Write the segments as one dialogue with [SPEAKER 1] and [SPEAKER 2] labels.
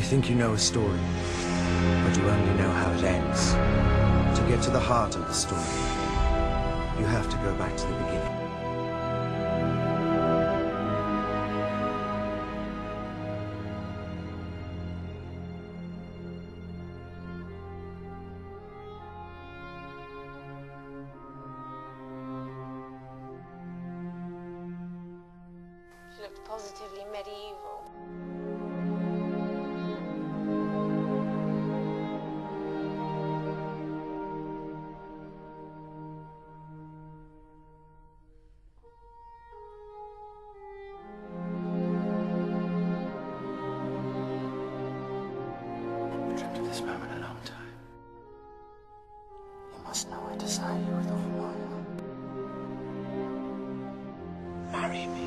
[SPEAKER 1] think you know a story, but you only know how it ends. To get to the heart of the story, you have to go back to the beginning.
[SPEAKER 2] She looked positively medieval.
[SPEAKER 1] I've dreamt of this moment a long time. You must know I desire you with all my heart. Marry me.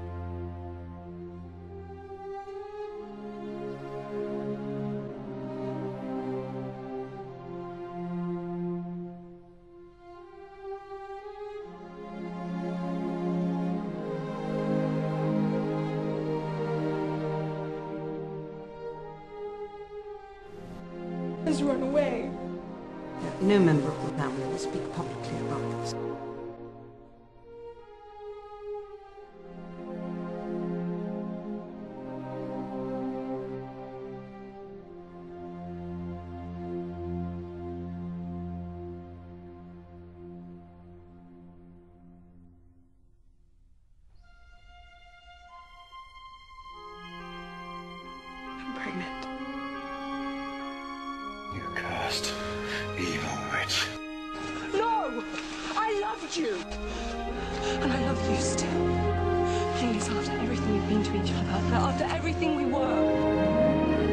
[SPEAKER 3] Has run away.
[SPEAKER 4] No member of the family will speak publicly about this.
[SPEAKER 3] I'm pregnant.
[SPEAKER 1] You cursed, evil witch.
[SPEAKER 3] No! I loved you! And I love you still. Please, after everything we've been to each other, after everything we were.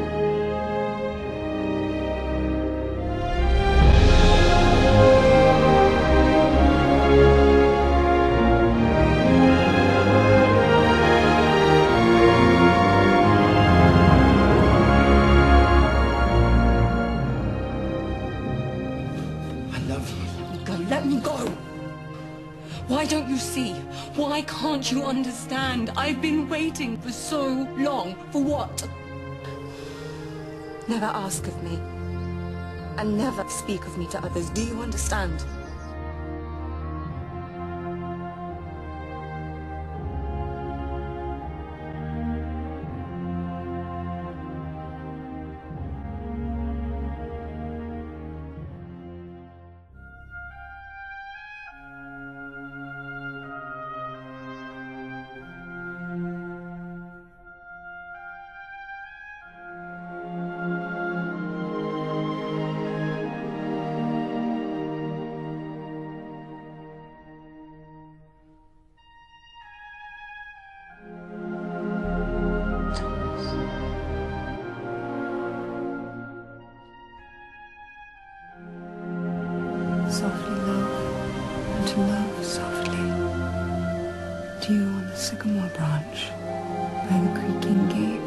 [SPEAKER 3] Let me go! Why don't you see? Why can't you understand? I've been waiting for so long. For what? Never ask of me. And never speak of me to others. Do you understand? Softly love, and to love softly. Dew on the sycamore branch, by the creaking gate.